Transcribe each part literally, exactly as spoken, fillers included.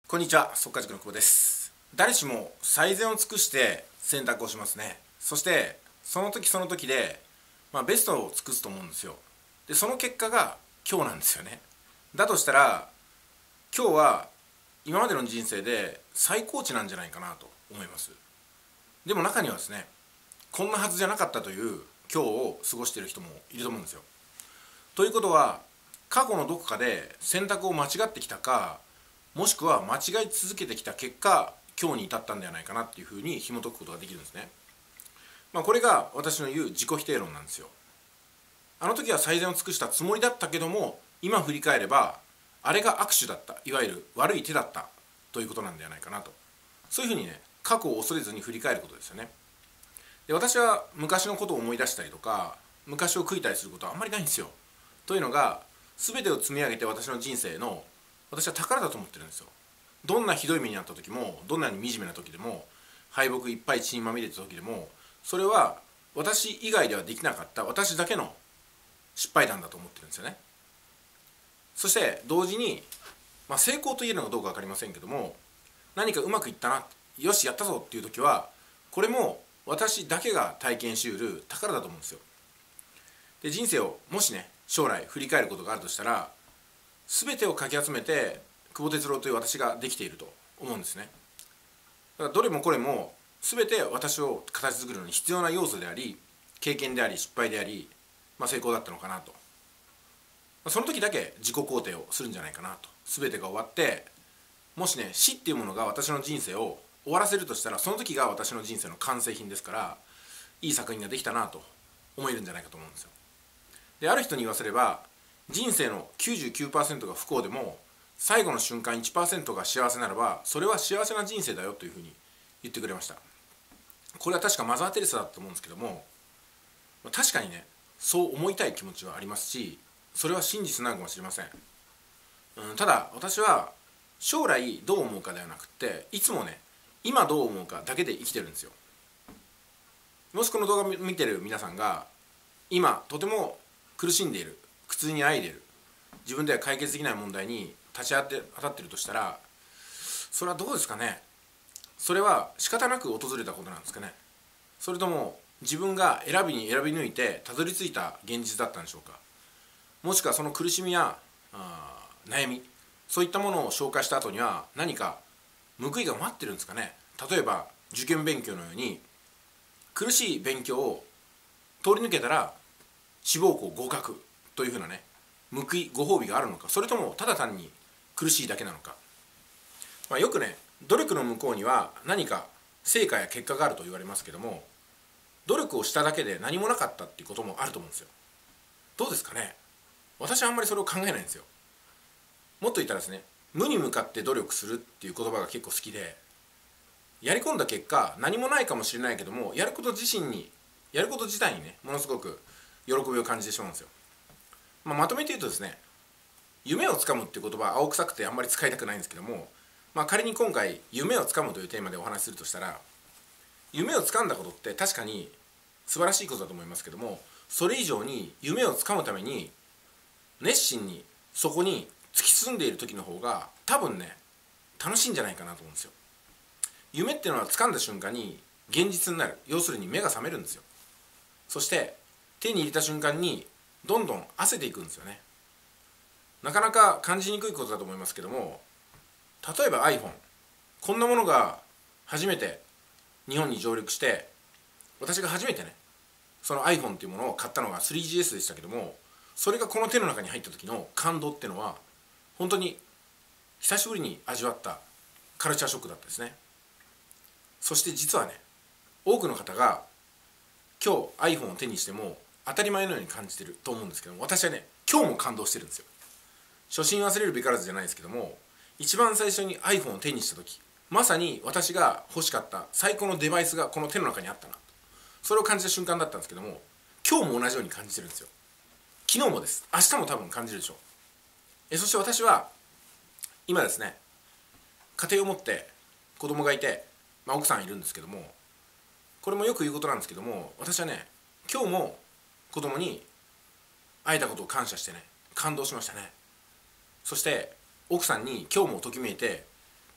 こんにちは、速稼塾の久保です。誰しも最善を尽くして選択をしますね。そしてその時その時で、まあ、ベストを尽くすと思うんですよ。でその結果が今日なんですよね。だとしたら今日は今までの人生で最高値なんじゃないかなと思います。でも中にはですね、こんなはずじゃなかったという今日を過ごしている人もいると思うんですよ。ということは、過去のどこかで選択を間違ってきたか、もしくは間違い続けてきた結果、今日に至ったんではないかなっていうふうに紐解くことができるんですね。まあ、これが私の言う自己否定論なんですよ。あの時は最善を尽くしたつもりだったけども、今振り返ればあれが悪手だった、いわゆる悪い手だったということなんではないかなと。そういうふうにね、過去を恐れずに振り返ることですよね。で私は昔のことを思い出したりとか、昔を悔いたりすることはあんまりないんですよ。というのが、全てを積み上げて私の人生の私は宝だと思ってるんですよ。どんなひどい目にあった時も、どんなに惨めな時でも、敗北いっぱい血にまみれた時でも、それは私以外ではできなかった私だけの失敗談だと思ってるんですよね。そして同時に、まあ、成功と言えるのかどうか分かりませんけども、何かうまくいったな、よしやったぞっていう時は、これも私だけが体験しうる宝だと思うんですよ。で人生をもしね、将来振り返ることがあるとしたら、全てをかき集めて久保哲郎という私ができていると思うんですね。だからどれもこれも全て私を形作るのに必要な要素であり、経験であり、失敗であり、まあ、成功だったのかなと。その時だけ自己肯定をするんじゃないかなと。全てが終わって、もしね、死っていうものが私の人生を終わらせるとしたら、その時が私の人生の完成品ですから、いい作品ができたなと思えるんじゃないかと思うんですよ。である人に言わせれば、人生の きゅうじゅうきゅうパーセント が不幸でも最後の瞬間 いちパーセント が幸せならば、それは幸せな人生だよというふうに言ってくれました。これは確かマザー・テレサだと思うんですけども、確かにね、そう思いたい気持ちはありますし、それは真実なのかもしれません。うん、ただ私は将来どう思うかではなくて、いつもね、今どう思うかだけで生きてるんですよ。もしこの動画を見てる皆さんが今とても苦しんでいる、苦痛にあえいでいる、自分では解決できない問題に立ち当たっているとしたら、それはどうですかね。それは仕方なく訪れたことなんですかね。それとも自分が選びに選び抜いてたどり着いた現実だったんでしょうか。もしくはその苦しみやあ悩み、そういったものを紹介した後には何か報いが待ってるんですかね。例えば受験勉強のように、苦しい勉強を通り抜けたら志望校合格というふうなね、報いご褒美があるのか、それともただ単に苦しいだけなのか。まあ、よくね、努力の向こうには何か成果や結果があると言われますけども、努力をしただけで何もなかったっていうこともあると思うんですよ。どうですかね。私はあんまりそれを考えないんですよ。もっと言ったらですね、無に向かって努力するっていう言葉が結構好きで、やり込んだ結果何もないかもしれないけども、やること自身に、やること自体にね、ものすごく喜びを感じてしまうんですよ。まあ、まとめて言うとですね、夢をつかむっていう言葉は青臭くてあんまり使いたくないんですけども、まあ、仮に今回夢をつかむというテーマでお話しするとしたら、夢をつかんだことって確かに素晴らしいことだと思いますけども、それ以上に夢をつかむために熱心にそこに突き進んでいる時の方が多分ね、楽しいんじゃないかなと思うんですよ。夢っていうのは掴んだ瞬間に現実になる、要するに目が覚めるんですよ。そして手に入れた瞬間にどんどん焦っていくんですよね。なかなか感じにくいことだと思いますけども、例えば iPhone、 こんなものが初めて日本に上陸して、私が初めてね、その iPhone っていうものを買ったのが スリージーエス でしたけども、それがこの手の中に入った時の感動っていうのは本当に久しぶりに味わったカルチャーショックだったですね。そして実はね、多くの方が今日 iPhone を手にしても当たり前のように感じてると思うんですけども、私はね、今日も感動してるんですよ。初心忘れるべからずじゃないですけども、一番最初に iPhone を手にした時、まさに私が欲しかった最高のデバイスがこの手の中にあったな、それを感じた瞬間だったんですけども、今日も同じように感じてるんですよ。昨日もです。明日も多分感じるでしょう。えそして私は今ですね、家庭を持って子供がいて、まあ、奥さんいるんですけども、これもよく言うことなんですけども、私はね、今日も子供に会えたことを感謝してね、感動しましたね。そして奥さんに今日もときめいて、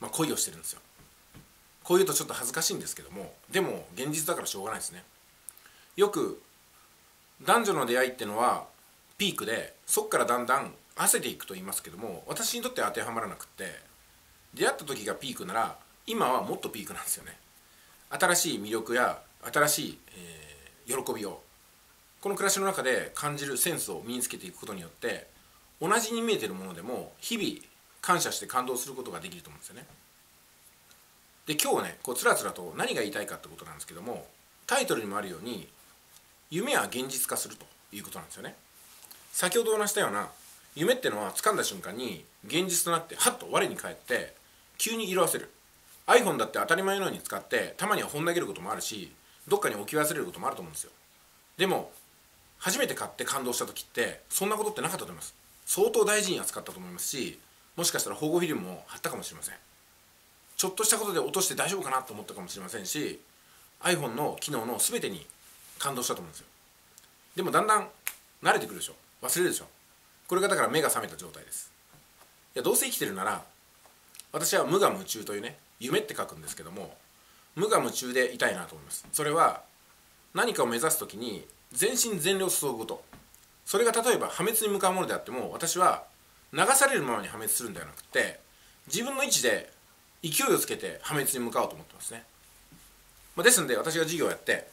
まあ、恋をしてるんですよ。こういうとちょっと恥ずかしいんですけども、でも現実だからしょうがないですね。よく男女の出会いってのはピークで、そこからだんだん褪せていくと言いますけども、私にとっては当てはまらなくって、出会った時がピークなら今はもっとピークなんですよね。新しい魅力や新しい、えー、喜びをこの暮らしの中で感じるセンスを身につけていくことによって、同じに見えているものでも日々感謝して感動することができると思うんですよね。で今日はね、こうつらつらと何が言いたいかってことなんですけども、タイトルにもあるように夢は現実化するということなんですよね。先ほどお話したような夢ってのは掴んだ瞬間に現実となってハッと我に返って急に色あせる。 iPhone だって当たり前のように使ってたまには本投げることもあるし、どっかに置き忘れることもあると思うんですよ。でも初めて買って感動した時ってそんなことってなかったと思います。相当大事に扱ったと思いますし、もしかしたら保護フィルムも貼ったかもしれません。ちょっとしたことで落として大丈夫かなと思ったかもしれませんし、 iPhone の機能の全てに感動したと思うんですよ。でもだんだん慣れてくるでしょ、忘れるでしょ。これがだから目が覚めた状態です。いやどうせ生きてるなら、私は無我夢中というね、夢って書くんですけども、無我夢中でいたいなと思います。それは何かを目指す時に全身全霊を注ぐこと。それが例えば破滅に向かうものであっても、私は流されるままに破滅するんではなくて、自分の位置で勢いをつけて破滅に向かおうと思ってますね。まあ、ですので私が事業をやって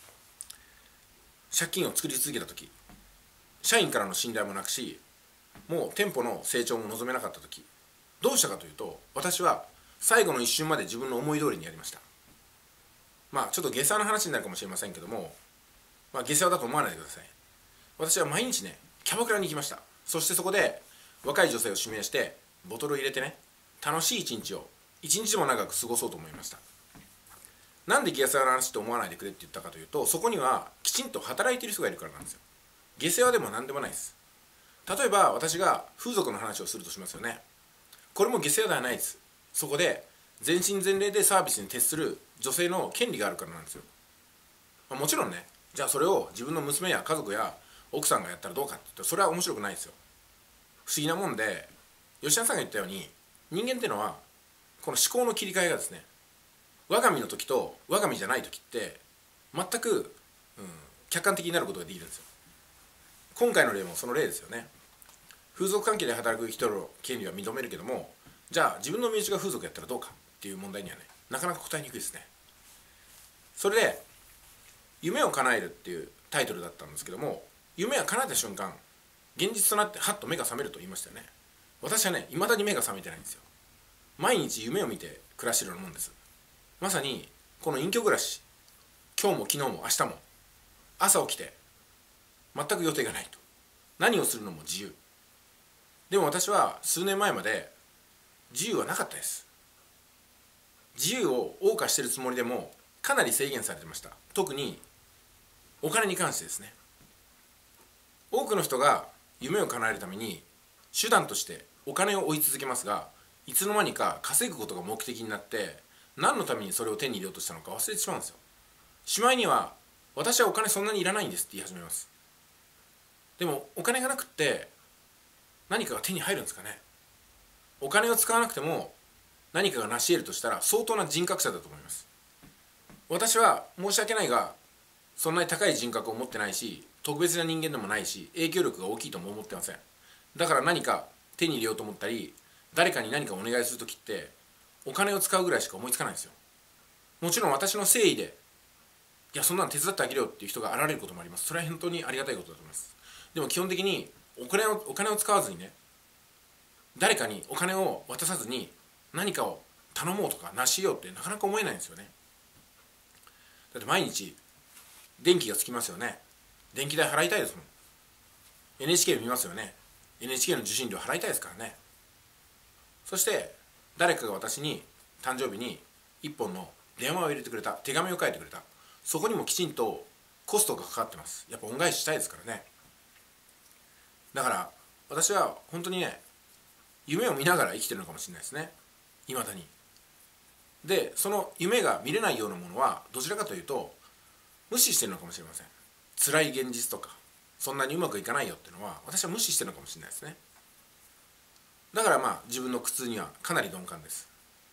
借金を作り続けた時、社員からの信頼もなくし、もう店舗の成長も望めなかった時、どうしたかというと、私は最後の一瞬まで自分の思い通りにやりました。まあちょっと下世話な話になるかもしれませんけども、まあ、下世話だと思わないでください。私は毎日ね、キャバクラに行きました。そしてそこで若い女性を指名してボトルを入れてね、楽しい一日を一日でも長く過ごそうと思いました。なんで下世話な話と思わないでくれって言ったかというと、そこにはきちんと働いている人がいるからなんですよ。下世話でも何でもないです。例えば私が風俗の話をするとしますよね。これも下世話ではないです。そこで全身全霊でサービスに徹する女性の権利があるからなんですよ。まあ、もちろんね、じゃあそれを自分の娘や家族や奥さんがやったらどうかって言ったら、それは面白くないですよ。不思議なもんで、吉田さんが言ったように、人間っていうのはこの思考の切り替えがですね、我が身の時と我が身じゃない時って全く、うん、客観的になることができるんですよ。今回の例もその例ですよね。風俗関係で働く人の権利は認めるけども、じゃあ自分の身内が風俗やったらどうかっていう問題にはね、なかなか答えにくいですね。それで夢を叶えるっていうタイトルだったんですけども、夢は叶えた瞬間現実となってハッと目が覚めると言いましたよね。私はね、未だに目が覚めてないんですよ。毎日夢を見て暮らしてるようなもんです。まさにこの隠居暮らし、今日も昨日も明日も朝起きて全く予定がないと、何をするのも自由。でも私は数年前まで自由はなかったです。自由を謳歌しているつもりでもかなり制限されてました。特にお金に関してですね。多くの人が夢を叶えるために手段としてお金を追い続けますが、いつの間にか稼ぐことが目的になって、何のためにそれを手に入れようとしたのか忘れてしまうんですよ。しまいには私はお金そんなにいらないんですって言い始めます。でもお金がなくって何かが手に入るんですかね。お金を使わなくても何かが成し得るとしたら相当な人格者だと思います。私は申し訳ないがそんなに高い人格を持ってないし、特別な人間でもないし、影響力が大きいとも思ってません。だから何か手に入れようと思ったり、誰かに何かお願いするときってお金を使うぐらいしか思いつかないんですよ。もちろん私の誠意で、いやそんなの手伝ってあげるよっていう人が現れることもあります。それは本当にありがたいことだと思います。でも基本的にお金をお金を使わずにね、誰かにお金を渡さずに何かを頼もうとか成し得ようってなかなか思えないんですよね。だって毎日電気がつきますよね。電気代払いたいですもん。 エヌエイチケー 見ますよね。 エヌエイチケー の受信料払いたいですからね。そして誰かが私に誕生日に一本の電話を入れてくれた、手紙を書いてくれた、そこにもきちんとコストがかかってます。やっぱ恩返ししたいですからね。だから私は本当にね、夢を見ながら生きてるのかもしれないですね、いまだに。でその夢が見れないようなものはどちらかというと無視してるのかもしれません。辛い現実とかそんなにうまくいかないよっていうのは私は無視してるのかもしれないですね。だからまあ自分の苦痛にはかなり鈍感です。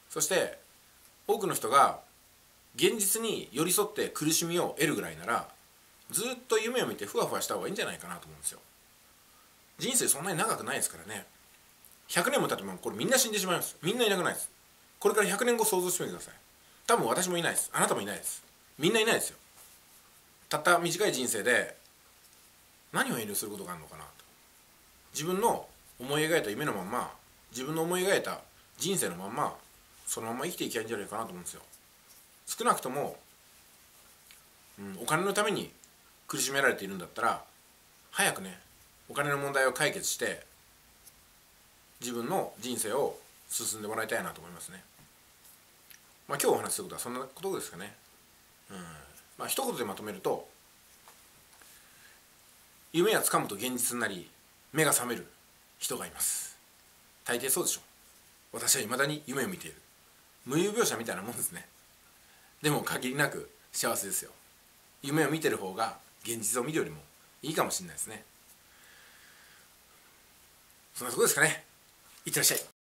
そして多くの人が現実に寄り添って苦しみを得るぐらいなら、ずっと夢を見てふわふわした方がいいんじゃないかなと思うんですよ。人生そんなに長くないですからね。ひゃくねんも経ってもこれみんな死んでしまいます。みんないなくないです。これからひゃくねんご想像してみてください。多分私もいないです。あなたもいないです。みんないないですよ。たった短い人生で何を遠慮することがあるのかなと。自分の思い描いた夢のまんま、自分の思い描いた人生のまんま、そのまま生きていきゃいいんじゃないかなと思うんですよ。少なくとも、うん、お金のために苦しめられているんだったら、早くねお金の問題を解決して自分の人生を進んでもらいたいなと思いますね。まあ今日お話しすることはそんなことですかね。うん、まあ一言でまとめると、夢はつかむと現実になり目が覚める人がいます。大抵そうでしょう。私は未だに夢を見ている。無有描写みたいなもんですね。でも限りなく幸せですよ。夢を見てる方が現実を見るよりもいいかもしれないですね。そんなとこですかね。いってらっしゃい。